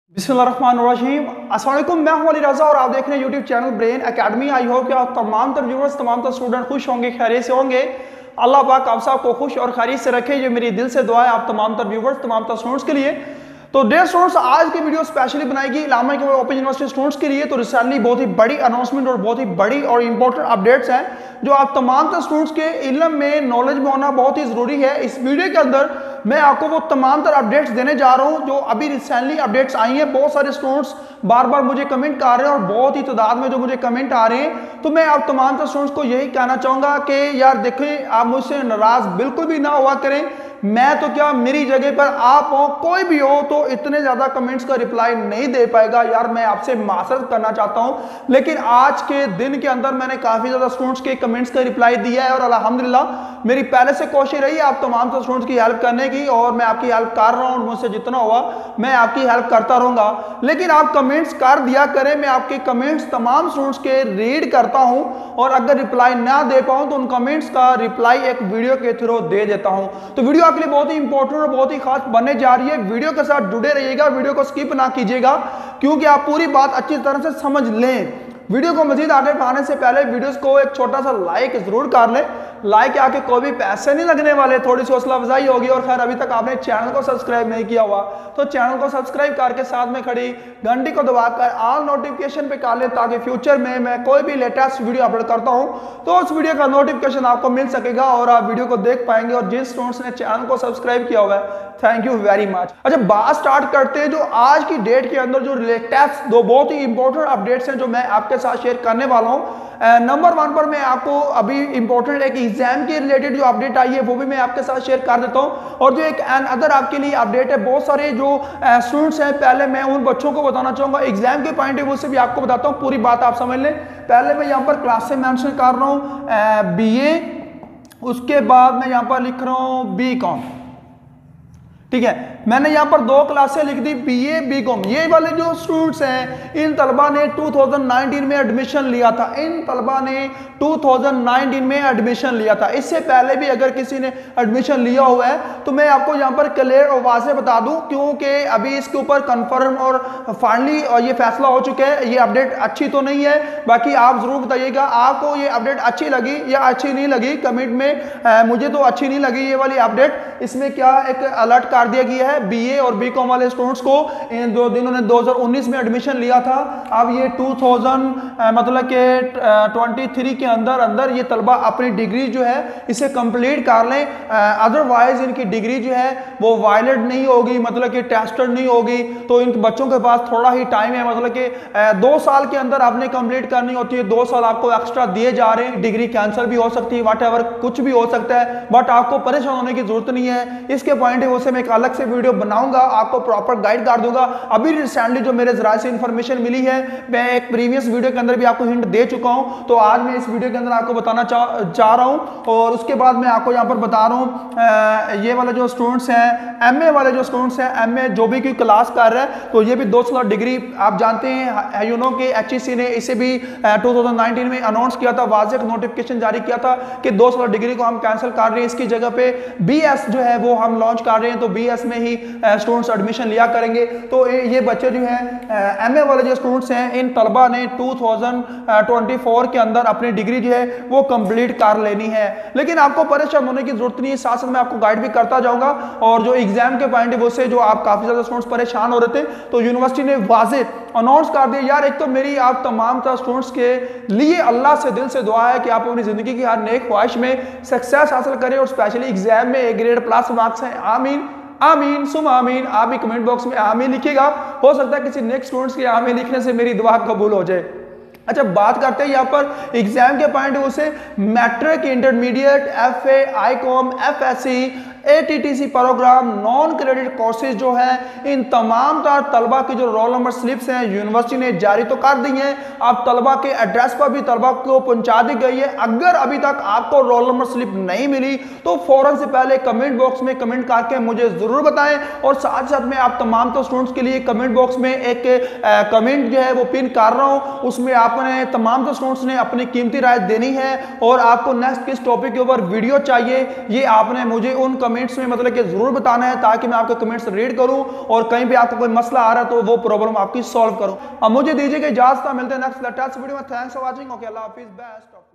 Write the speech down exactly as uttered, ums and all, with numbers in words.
बिस्मिल्लाहिर्रहमानिर्रहीम। अस्सलाम वालेकुम, मैं हूं अली रज़ा और आप देख रहे हैं YouTube channel Brain Academy. I hope कि आप तमाम तर व्यूअर्स, तमाम तर स्टूडेंट खुश होंगे, खैरियत से होंगे। अल्लाह पाक आप सबको खुश और खैरियत से रखे, ये मेरी दिल से दुआ है आप तमाम तर व्यूअर्स, तमाम तर स्टूडेंट्स के लिए। तो डेयर स्टूडेंट्स, आज की वीडियो स्पेशली बनाएगी इलामा के ओपन यूनिवर्सिटी स्टूडेंट्स के लिए। तो रिसेंटली बहुत ही बड़ी अनाउंसमेंट और बहुत ही बड़ी और इंपॉर्टेंट अपडेट्स हैं जो आप तमाम तर स्टूडेंट्स के इल्म में, नॉलेज में होना बहुत ही जरूरी है। इस वीडियो के अंदर मैं आपको वो तमाम तर अपडेट्स देने जा रहा हूं जो अभी रिसेंटली अपडेट्स आई हैं। बहुत सारे स्टूडेंट्स बार बार मुझे कमेंट कर रहे हैं और बहुत ही तादाद में जो मुझे कमेंट आ रहे हैं। तो मैं आप तमाम तर स्टूडेंट्स को यही कहना चाहूंगा कि यार देखें, आप मुझसे नाराज बिल्कुल भी ना हुआ करें। मैं तो क्या, मेरी जगह पर आप हो, कोई भी हो, तो इतने ज्यादा कमेंट्स का रिप्लाई नहीं दे पाएगा। यार मैं आपसे माजरत करना चाहता हूं, लेकिन आज के दिन के अंदर मैंने काफी ज्यादा स्टूडेंट्स के कमेंट्स का रिप्लाई दिया है और अल्हम्दुलिल्लाह मेरी पहले से कोशिश रही आप तमाम तो स्टूडेंट्स की हेल्प करने की और मैं आपकी हेल्प कर रहा हूं। मुझसे जितना हुआ मैं आपकी हेल्प करता रहूंगा, लेकिन आप कमेंट्स कर दिया करें। मैं आपके कमेंट्स तमाम स्टूडेंट्स के रीड करता हूं और अगर रिप्लाई ना दे पाऊं तो उन कमेंट्स का रिप्लाई एक वीडियो के थ्रू दे देता हूं। तो वीडियो आपके लिए बहुत ही इंपॉर्टेंट और बहुत ही खास बनने जा रही है। वीडियो के साथ जुड़े रहिएगा, वीडियो को स्किप ना कीजिएगा, क्योंकि आप पूरी बात अच्छी तरह से समझ लें। वीडियो को मजीद आगे बढ़ाने से पहले वीडियोस को एक छोटा सा लाइक जरूर कर लें। लाइक आके कोई भी पैसे नहीं लगने वाले, थोड़ी सी हौसला अफजाई होगी। और खैर अभी तक आपने चैनल को सब्सक्राइब नहीं किया हुआ तो चैनल को सब्सक्राइब करके साथ में खड़ी घंटी को दबाकर ऑल नोटिफिकेशन पे कर लें, ताकि फ्यूचर में मैं कोई भी लेटेस्ट वीडियो अपलोड करता हूं तो उस वीडियो का नोटिफिकेशन आपको मिल सकेगा और आप वीडियो को देख पाएंगे। और जिन स्टूडेंट्स ने चैनल को सब्सक्राइब किया हुआ है, थैंक यू वेरी मच। अच्छा, बात स्टार्ट करते हैं जो आज की डेट के अंदर जो लेटेस्ट दो बहुत ही इंपॉर्टेंट अपडेट्स हैं जो मैं आपके साथ शेयर करने वाला हूं। नंबर वन पर मैं आपको अभी इंपॉर्टेंट एक एग्जाम के रिलेटेड जो अपडेट आई है वो भी मैं आपके साथ शेयर कर देता हूं। और जो एक एन अदर आपके लिए अपडेट है, बहुत सारे जो स्टूडेंट्स हैं, पहले मैं उन बच्चों को बताना चाहूंगा एग्जाम के पॉइंट ऑफ व्यू से भी आपको बताता हूं, पूरी बात आप समझ लें। पहले मैं यहाँ पर क्लास से मेंशन कर रहा हूँ बी ए, उसके बाद मैं यहाँ पर लिख रहा हूँ बी कॉम। ठीक है, मैंने यहां पर दो क्लासें लिख दी, बीए बी कॉम। ये वाले जो स्टूडेंट्स हैं, इन तलबा ने दो हज़ार उन्नीस में एडमिशन लिया था। इन तलबा ने दो हज़ार उन्नीस में एडमिशन लिया था। इससे पहले भी अगर किसी ने एडमिशन लिया हुआ है तो मैं आपको यहां पर क्लियर और वाज़ेह बता दूं, क्योंकि अभी इसके ऊपर कंफर्म और फाइनली और ये फैसला हो चुका है। ये अपडेट अच्छी तो नहीं है, बाकी आप जरूर बताइएगा आपको ये अपडेट अच्छी लगी या अच्छी नहीं लगी कमेंट में। आ, मुझे तो अच्छी नहीं लगी ये वाली अपडेट। इसमें क्या एक अलर्ट कर दिया गया है बीए और बीकॉम वाले स्टूडेंट्स को, इन दो जिन्होंने दो हज़ार उन्नीस में एडमिशन लिया था, अब ये दो हज़ार मतलब के तेईस के अंदर अंदर ये तलबा अपनी डिग्री जो है इसे कंप्लीट कर लें। अदरवाइज इनकी डिग्री जो है वो वायलेट नहीं होगी, मतलब कि टेस्टेड नहीं होगी। तो इन बच्चों के पास थोड़ा ही टाइम है, मतलब कि दो साल के अंदर आपने कंप्लीट करनी होती है। दो साल आपको एक्स्ट्रा दिए जा रहे हैं, डिग्री कैंसिल भी हो सकती है, वट एवर कुछ भी हो सकता है, बट आपको परेशान होने की जरूरत नहीं है। इसके पॉइंट ऑफ व्यू से मैं एक अलग से वीडियो बनाऊंगा, आपको प्रॉपर गाइड कर दूंगा। अभी रिसेंटली जो मेरे जराये से इंफॉर्मेशन मिली है, मैं एक प्रीवियस वीडियो के अंदर भी आपको हिंट दे चुका हूं, तो आज मैं इस वीडियो के अंदर आपको बताना चाह चाह रहा हूं। और उसके बाद मैं आपको यहां पर बता रहा हूं, ये वाले जो स्टूडेंट्स हैं, एमए वाले जो स्टूडेंट्स हैं, एमए जो भी कोई क्लास कर रहे हैं, तो ये भी दो साल डिग्री आप जानते हैं यू नो के एचईसी ने इसे भी दो हज़ार उन्नीस में अनाउंस किया था, वाज़ेह नोटिफिकेशन जारी किया था कि दो साल डिग्री को हम कैंसिल कर रहे हैं, इसकी जगह पे बीएस जो है वो हम लॉन्च कर रहे हैं। तो बीएस में ही स्टूडेंट्स एडमिशन लिया करेंगे। तो ये बच्चे जो हैं एमए वाले जो स्टूडेंट्स हैं, इन तलबा ने दो हज़ार चौबीस के अंदर अपनी डिग्री जो है वो कंप्लीट कर लेनी है। लेकिन आपको परेशान होने की जरूरत नहीं है, साथ साथ मैं आपको गाइड भी करता जाऊंगा। और जो एग्जाम के पॉइंट ऑफ व्यू से जो आप काफी ज्यादा स्टूडेंट्स परेशान हो रहे थे, तो यूनिवर्सिटी ने वाज़ेह अनाउंस कर दिया। यार एक तो मेरी आप तमाम स्टूडेंट्स के लिए अल्लाह से दिल से दुआ है कि आप अपनी जिंदगी की हर नेक ख्वाहिश में सक्सेस हासिल करें और स्पेशली एग्जाम में ए ग्रेड प्लस मार्क्स हैं। आमीन आमीन सुम आमीन। आप भी कमेंट बॉक्स में आमीन लिखिएगा, हो सकता है किसी नेक्स्ट स्टूडेंट्स के आमीन लिखने से मेरी दुआ कबूल हो जाए। अच्छा, बात करते हैं यहाँ पर एग्जाम के पॉइंट ऑफ व्यू से, matric, intermediate, F A, I com, F S C, A T T C program, non credit courses जो हैं, इन तमाम तार तलबा की जो रोल नंबर स्लिप्स हैं यूनिवर्सिटी ने जारी तो कर दी हैं। अब तलबा के एड्रेस पर भी तलबा को पहुंचा दी गई है। अगर अभी तक आपको रोल नंबर स्लिप नहीं मिली तो फौरन से पहले कमेंट बॉक्स में कमेंट करके मुझे जरूर बताएं। और साथ साथ में आप तमाम तो स्टूडेंट्स के लिए कमेंट बॉक्स में एक कमेंट जो है वो पिन कर रहा हूं, उसमें आपने तमाम तो स्टूडेंट्स ने अपनी कीमती राय देनी है और आपको नेक्स्ट किस टॉपिक के ऊपर वीडियो चाहिए ये आपने मुझे उन कमेंट्स में मतलब कि जरूर बताना है ताकि मैं आपके कमेंट्स रीड करूं और कहीं भी आपको कोई मसला आ रहा है तो वो प्रॉब्लम आपकी सॉल्व करूं। अब मुझे दीजिए कि इजाजत, मिलते हैं नेक्स्ट वीडियो में। Thanks for watching. ओके, अल्लाह हाफिज, बेस्ट।